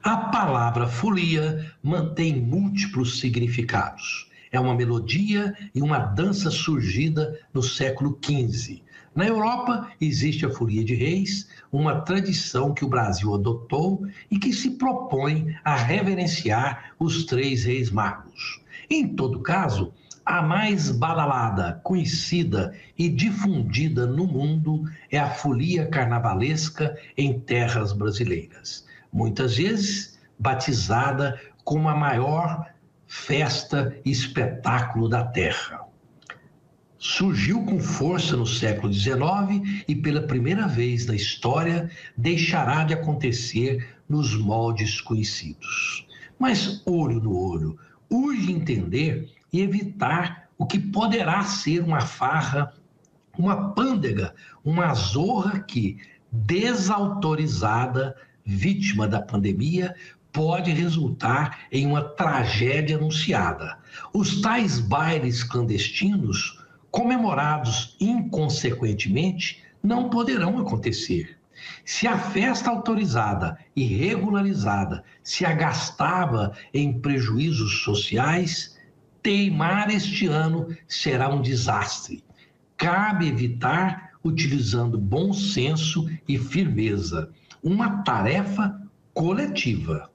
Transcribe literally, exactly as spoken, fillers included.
A palavra folia mantém múltiplos significados. É uma melodia e uma dança surgida no século quinze. Na Europa, existe a Folia de Reis, uma tradição que o Brasil adotou e que se propõe a reverenciar os três reis magos. Em todo caso, a mais badalada, conhecida e difundida no mundo é a folia carnavalesca em terras brasileiras, muitas vezes batizada como a maior festa e espetáculo da terra. Surgiu com força no século dezenove e pela primeira vez na história deixará de acontecer nos moldes conhecidos. Mas olho no olho, urge entender e evitar o que poderá ser uma farra, uma pândega, uma zorra que, desautorizada, vítima da pandemia, pode resultar em uma tragédia anunciada. Os tais bailes clandestinos, comemorados inconsequentemente, não poderão acontecer. Se a festa autorizada e regularizada se agastava em prejuízos sociais, teimar este ano será um desastre. Cabe evitar utilizando bom senso e firmeza, uma tarefa coletiva.